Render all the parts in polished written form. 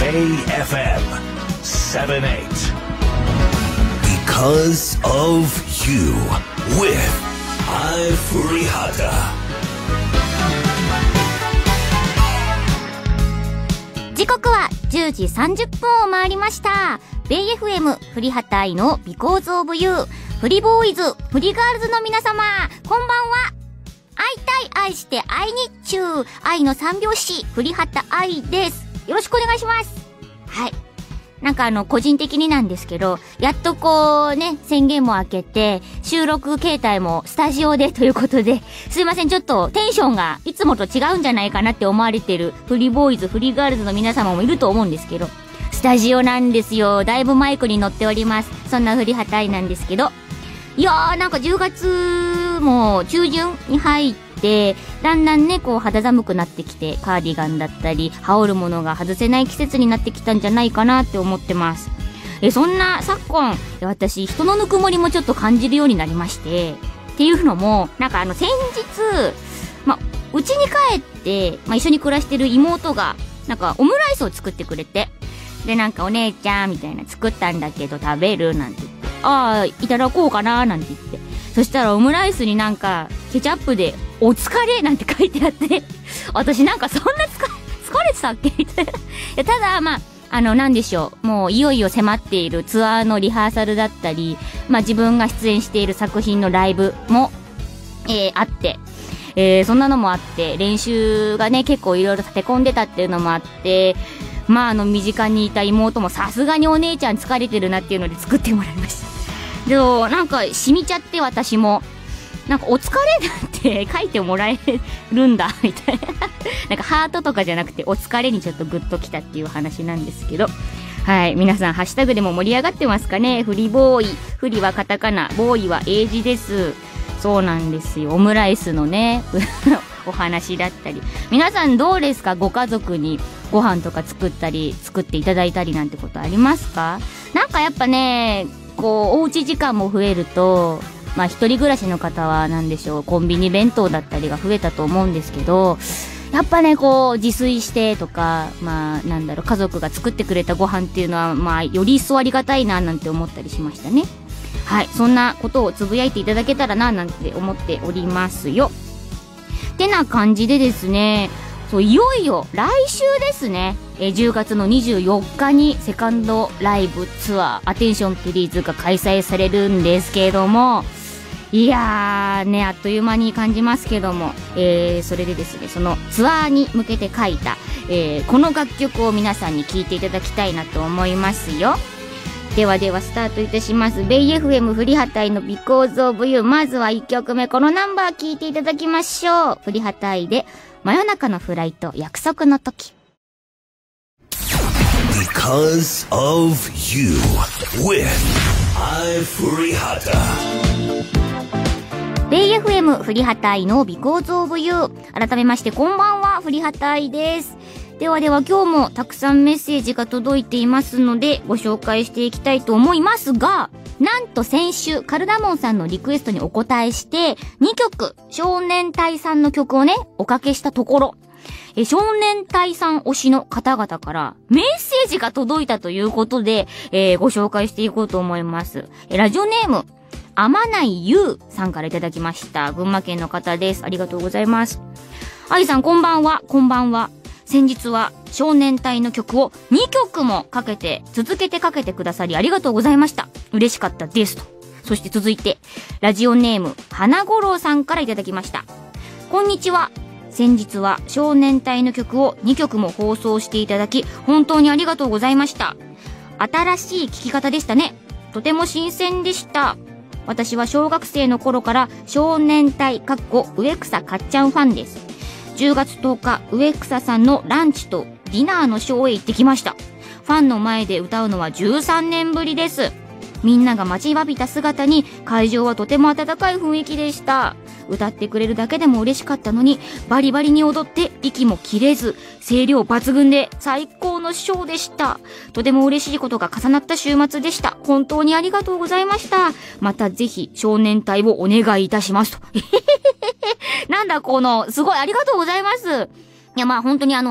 KFM 78 Because of You with I Furihata。 時刻は10時30分を回りました。ベイ FM フリハタイの Because of You フリボーイズフリガールズの皆様、こんばんは。会いたい、愛して愛日中、愛の三拍子フリハタ愛です。よろしくお願いします。はい、なんか個人的になんですけど、やっとこうね、宣言も明けて収録形態もスタジオでということで、すいません、ちょっとテンションがいつもと違うんじゃないかなって思われてるフリボーイズフリガールズの皆様もいると思うんですけど、スタジオなんですよ。だいぶマイクに乗っております。そんなフリハタイなんですけど、いやー、なんか10月も中旬に入ってだんだんね、こう肌寒くなってきて、カーディガンだったり羽織るものが外せない季節になってきたんじゃないかなって思ってます。そんな昨今、私人のぬくもりもちょっと感じるようになりまして、っていうのもなんか先日、うちに帰って、一緒に暮らしてる妹がなんかオムライスを作ってくれて、でなんかお姉ちゃんみたいな、作ったんだけど食べるなんて言って、ああいただこうかななんて言って、そしたらオムライスになんかケチャップでお疲れなんて書いてあって、私なんかそんな疲れてたっけみたいな。いや、ただなんでしょう、もういよいよ迫っているツアーのリハーサルだったり、自分が出演している作品のライブも、あって、そんなのもあって、練習がね結構いろいろ立て込んでたっていうのもあって、身近にいた妹もさすがにお姉ちゃん疲れてるなっていうので作ってもらいました。でもなんか染みちゃって、私もなんかお疲れなんて書いてもらえるんだみたいななんかハートとかじゃなくてお疲れにちょっとグッときたっていう話なんですけど、はい、皆さんハッシュタグでも盛り上がってますかね。フリボーイ、フリはカタカナ、ボーイは英字です。そうなんですよ、オムライスのねお話だったり、皆さんどうですか？ご家族にご飯とか作っていただいたりなんてことありますか？なんかやっぱね、こうおうち時間も増えると、一人暮らしの方はなんでしょう、コンビニ弁当だったりが増えたと思うんですけど、やっぱね、こう自炊してとか、家族が作ってくれたご飯っていうのはより一層ありがたいななんて思ったりしましたね。はい、そんなことをつぶやいていただけたらななんて思っておりますよ。ってな感じでですね、そう、いよいよ来週ですね、10月の24日にセカンドライブツアーアテンションプリーズが開催されるんですけれども、いやーね、あっという間に感じますけども、それでですね、そのツアーに向けて書いた、この楽曲を皆さんに聴いていただきたいなと思いますよ。ではスタートいたします。ベイ FM フリハタイの Because of You。 まずは1曲目、このナンバー聴いていただきましょう。フリハタイで真夜中のフライト、約束の時。 Because of You with I Furihata。 ベイ FM フリハタイの Because of You。 改めましてこんばんは、フリハタイです。では今日もたくさんメッセージが届いていますのでご紹介していきたいと思いますが、なんと先週カルダモンさんのリクエストにお答えして2曲少年隊さんの曲をねおかけしたところ、少年隊さん推しの方々からメッセージが届いたということで、ご紹介していこうと思います。ラジオネームあまないゆうさんからいただきました。群馬県の方です。ありがとうございます。あいさん、こんばんは。こんばんは。先日は少年隊の曲を2曲も続けてかけてくださりありがとうございました。嬉しかったですと。そして続いてラジオネーム花五郎さんからいただきました。こんにちは。先日は少年隊の曲を2曲も放送していただき本当にありがとうございました。新しい聴き方でしたね。とても新鮮でした。私は小学生の頃から少年隊植草かっちゃんファンです。10月10日、植草さんのランチとディナーのショーへ行ってきました。ファンの前で歌うのは13年ぶりです。みんなが待ちわびた姿に会場はとても温かい雰囲気でした。歌ってくれるだけでも嬉しかったのに、バリバリに踊って息も切れず、声量抜群で最高のショーでした。とても嬉しいことが重なった週末でした。本当にありがとうございました。またぜひ少年隊をお願いいたしますと。なんだこの、すごいありがとうございます。いや本当に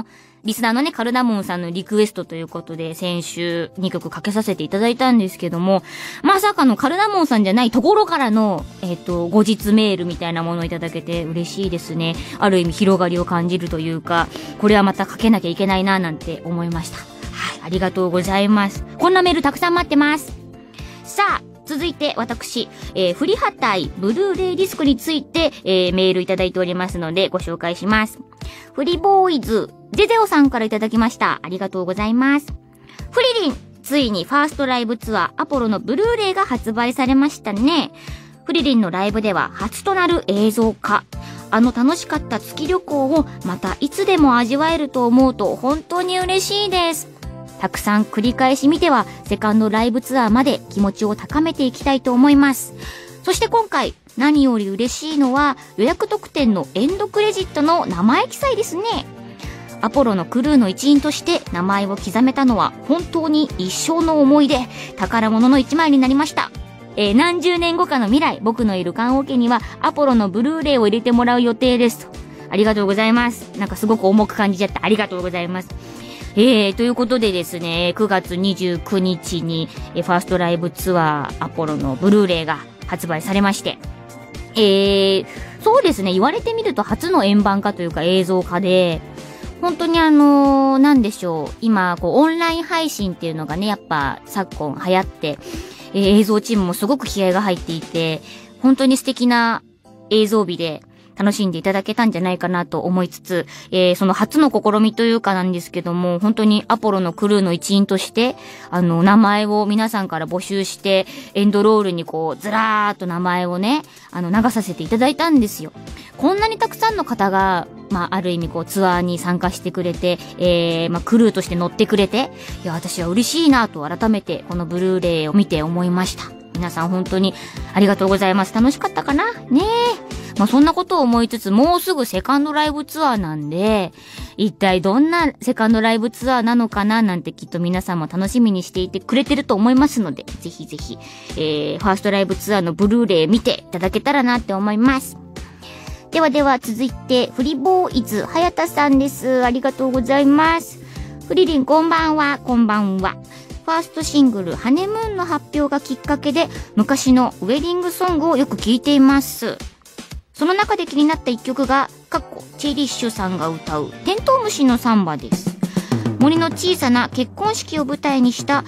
リスナーのね、カルダモンさんのリクエストということで、先週2曲かけさせていただいたんですけども、まさかのカルダモンさんじゃないところからの、後日メールみたいなものをいただけて嬉しいですね。ある意味広がりを感じるというか、これはまたかけなきゃいけないななんて思いました。はい、ありがとうございます。こんなメールたくさん待ってます。さあ、続いて私、フリハ対ブルーレイディスクについて、メールいただいておりますのでご紹介します。フリボーイズ、ゼゼオさんからいただきました。ありがとうございます。フリリン、ついにファーストライブツアーアポロのブルーレイが発売されましたね。フリリンのライブでは初となる映像化。楽しかった月旅行をまたいつでも味わえると思うと本当に嬉しいです。たくさん繰り返し見てはセカンドライブツアーまで気持ちを高めていきたいと思います。そして今回何より嬉しいのは予約特典のエンドクレジットの名前記載ですね。アポロのクルーの一員として名前を刻めたのは本当に一生の思い出、宝物の一枚になりました。何十年後かの未来、僕のいる棺桶にはアポロのブルーレイを入れてもらう予定ですと。ありがとうございます。なんかすごく重く感じちゃった。ありがとうございます。ということでですね、9月29日にファーストライブツアーアポロのブルーレイが発売されまして、そうですね、言われてみると初の円盤化というか映像化で、本当になんでしょう、今オンライン配信っていうのがね、やっぱ昨今流行って、映像チームもすごく気合が入っていて、本当に素敵な映像美で楽しんでいただけたんじゃないかなと思いつつ、その初の試みというかなんですけども、本当にアポロのクルーの一員として、名前を皆さんから募集して、エンドロールにずらーっと名前をね、流させていただいたんですよ。こんなにたくさんの方が、ある意味ツアーに参加してくれて、クルーとして乗ってくれて、いや、私は嬉しいなと改めてこのブルーレイを見て思いました。皆さん本当にありがとうございます。楽しかったかなねえ。そんなことを思いつつ、もうすぐセカンドライブツアーなんで、一体どんなセカンドライブツアーなのかななんてきっと皆さんも楽しみにしていてくれてると思いますので、ぜひぜひ、ファーストライブツアーのブルーレイ見ていただけたらなって思います。ではでは続いて、フリボーイズ、はやたさんです。ありがとうございます。フリリンこんばんは、こんばんは。ファーストシングル、ハネムーンの発表がきっかけで、昔のウェディングソングをよく聴いています。その中で気になった一曲が、チェリッシュさんが歌う、テントウムシのサンバです。森の小さな結婚式を舞台にした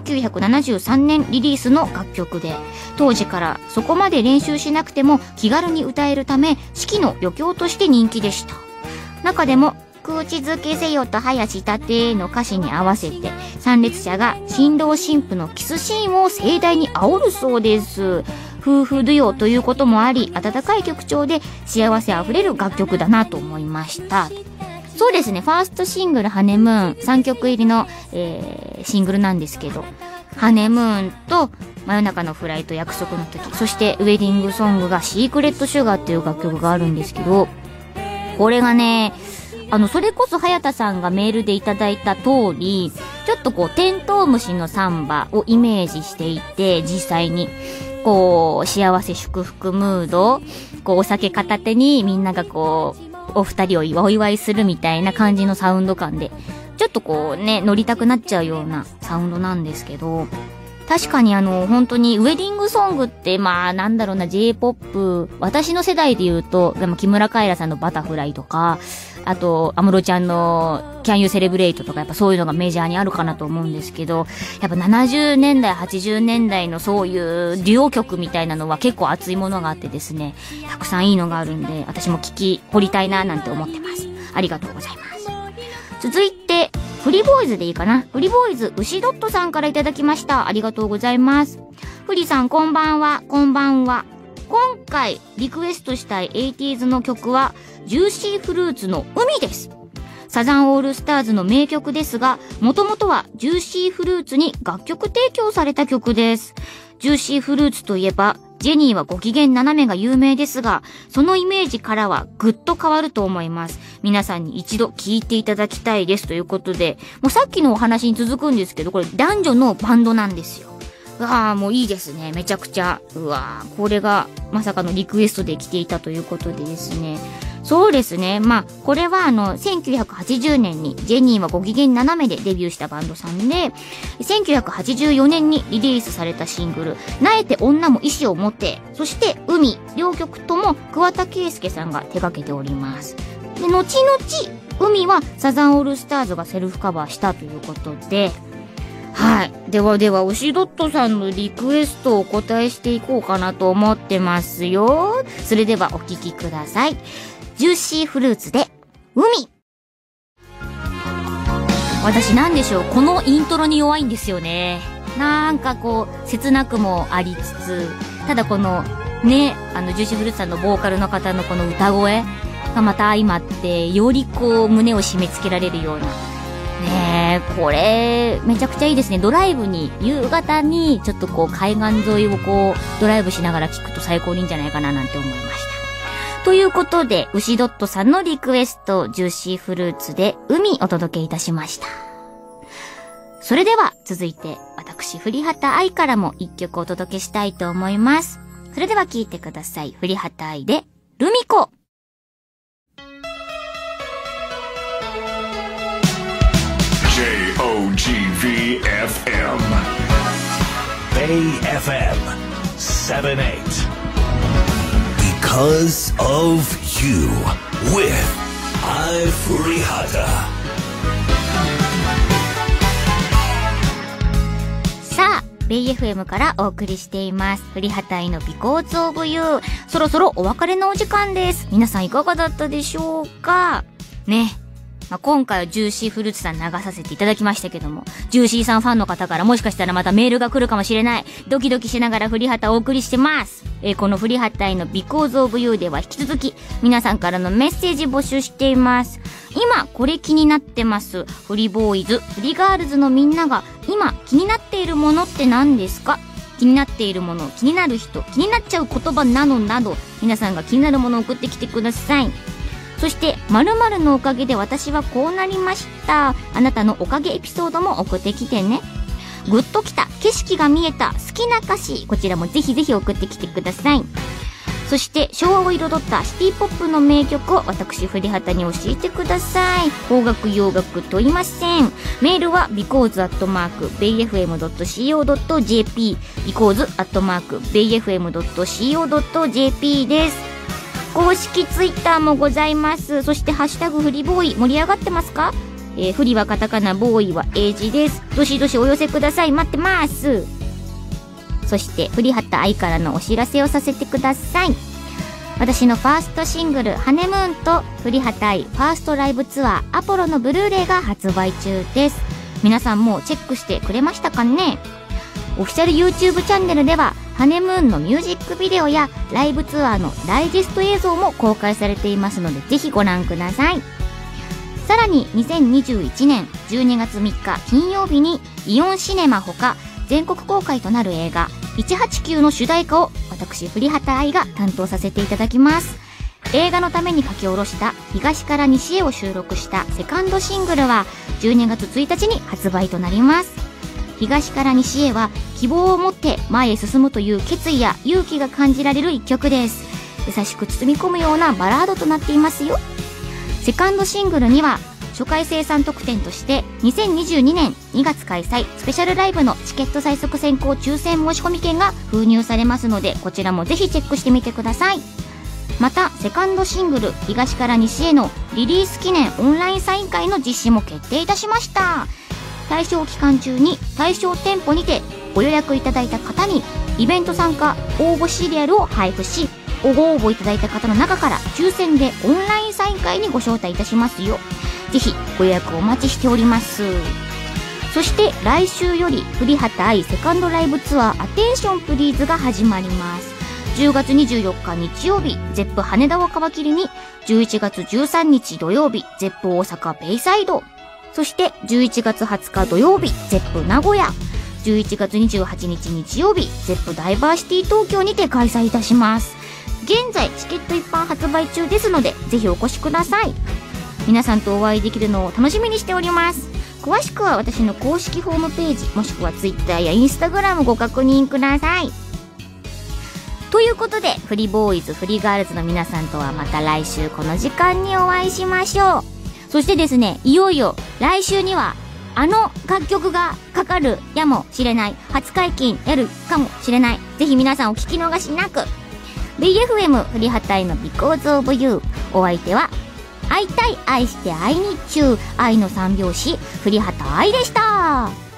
1973年リリースの楽曲で、当時からそこまで練習しなくても気軽に歌えるため、式の余興として人気でした。中でも、口づけせよと早したての歌詞に合わせて、参列者が新郎新婦のキスシーンを盛大に煽るそうです。夫婦デュオということもあり、温かい曲調で幸せあふれる楽曲だなと思いました。そうですね、ファーストシングルハネムーン3曲入りの、シングルなんですけど、ハネムーンと真夜中のフライト約束の時、そしてウェディングソングがシークレットシュガーっていう楽曲があるんですけど、これがね、それこそ早田さんがメールでいただいた通り、ちょっとテントウムシのサンバをイメージしていて、実際に幸せ祝福ムード、お酒片手にみんながお二人をお祝いするみたいな感じのサウンド感で、ちょっと乗りたくなっちゃうようなサウンドなんですけど、確かに本当にウェディングソングって、なんだろうな、J-POP、私の世代で言うと、木村カエラさんのバタフライとか、あと、安室ちゃんの Can You Celebrate とか、やっぱそういうのがメジャーにあるかなと思うんですけど、やっぱ70年代、80年代のそういうデュオ曲みたいなのは結構熱いものがあってですね、たくさんいいのがあるんで、私も聞き掘りたいななんて思ってます。ありがとうございます。続いて、フリボーイズでいいかな。フリボーイズ、牛ドットさんからいただきました。ありがとうございます。フリさん、こんばんは、こんばんは。今回、リクエストしたい 80s の曲は、ジューシーフルーツの海です。サザンオールスターズの名曲ですが、もともとはジューシーフルーツに楽曲提供された曲です。ジューシーフルーツといえば、ジェニーはご機嫌斜めが有名ですが、そのイメージからはぐっと変わると思います。皆さんに一度聴いていただきたいですということで、もうさっきのお話に続くんですけど、これ男女のバンドなんですよ。うわー、もういいですね。めちゃくちゃ。うわー、これがまさかのリクエストで来ていたということでですね。 そうですね。まあ、これは1980年にジェニーはご機嫌斜めでデビューしたバンドさんで、1984年にリリースされたシングル、なえて女も意志を持って、そして海、両曲とも桑田佳祐さんが手掛けております。で、後々、海はサザンオールスターズがセルフカバーしたということで、はい。では、ウシドットさんのリクエストをお答えしていこうかなと思ってますよ。それではお聴きください。ジューシーフルーツで、海。私なんでしょう、このイントロに弱いんですよね。なんかこう、切なくもありつつ、ただこの、ね、ジューシーフルーツさんのボーカルの方のこの歌声がまた相まって、よりこう、胸を締め付けられるような。ねえ、これ、めちゃくちゃいいですね。ドライブに、夕方に、ちょっとこう、海岸沿いをこう、ドライブしながら聴くと最高にいいんじゃないかななんて思いました。ということで、ウシドットさんのリクエスト、ジューシーフルーツで、海お届けいたしました。それでは、続いて、私、古畑愛からも一曲お届けしたいと思います。それでは聴いてください。古畑愛で、ルミコ。 JOGVFM Bay FM 78 Because of You with I Furihata。 さあ、ベイ FM からお送りしています。古畑愛の Because of You。そろそろお別れのお時間です。皆さんいかがだったでしょうかね。まあ、今回はジューシーフルーツさん流させていただきましたけども、ジューシーさんファンの方からもしかしたらまたメールが来るかもしれない。ドキドキしながら古畑をお送りしてます。この古畑愛の Because of You では引き続き皆さんからのメッセージ募集しています。今これ気になってます。フリボーイズ、フリガールズのみんなが今気になっているものって何ですか？気になっているもの、気になる人、気になっちゃう言葉などなど、皆さんが気になるものを送ってきてください。そして、〇〇のおかげで私はこうなりました。あなたのおかげエピソードも送ってきてね。グッときた、景色が見えた、好きな歌詞。こちらもぜひぜひ送ってきてください。そして、昭和を彩ったシティポップの名曲を私、古畑に教えてください。邦楽洋楽問いません。メールは because@bayfm.co.jp because@bayfm.co.jp です。公式ツイッターもございます。そしてハッシュタグフリボーイ盛り上がってますか？フリはカタカナ、ボーイは英字です。どしどしお寄せください。待ってます。そして古畑愛からのお知らせをさせてください。私のファーストシングルハネムーンと古畑愛ファーストライブツアーアポロのブルーレイが発売中です。皆さんもチェックしてくれましたかね？オフィシャル YouTube チャンネルではハネムーンのミュージックビデオやライブツアーのダイジェスト映像も公開されていますのでぜひご覧ください。さらに2021年12月3日金曜日にイオンシネマほか全国公開となる映画189の主題歌を私古畑愛が担当させていただきます。映画のために書き下ろした東から西へを収録したセカンドシングルは12月1日に発売となります。東から西へは希望を持って前へ進むという決意や勇気が感じられる一曲です。優しく包み込むようなバラードとなっていますよ。セカンドシングルには初回生産特典として2022年2月開催スペシャルライブのチケット最速先行抽選申し込み券が封入されますのでこちらもぜひチェックしてみてください。またセカンドシングル東から西へのリリース記念オンラインサイン会の実施も決定いたしました。対象期間中に対象店舗にてご予約いただいた方にイベント参加応募シリアルを配布しご応募いただいた方の中から抽選でオンラインサイン会にご招待いたしますよ。ぜひご予約お待ちしております。そして来週より古畑愛セカンドライブツアーアテンションプリーズが始まります。10月24日日曜日ゼップ羽田を皮切りに11月13日土曜日ゼップ大阪ベイサイド、そして11月20日土曜日ゼップ名古屋、11月28日日曜日ゼップダイバーシティ東京にて開催いたします。現在チケット一般発売中ですのでぜひお越しください。皆さんとお会いできるのを楽しみにしております。詳しくは私の公式ホームページもしくは Twitter や Instagram ご確認ください。 ということで、フリーボーイズ、フリーガールズの皆さんとはまた来週この時間にお会いしましょう。そしてですね、いよいよ来週にはあの楽曲がかかるやもしれない、初解禁やるかもしれない。ぜひ皆さんお聞き逃しなく。BFM フリハタイの Because of You。お相手は会いたい、愛して、愛日中、愛の三拍子、フリハタ愛でした。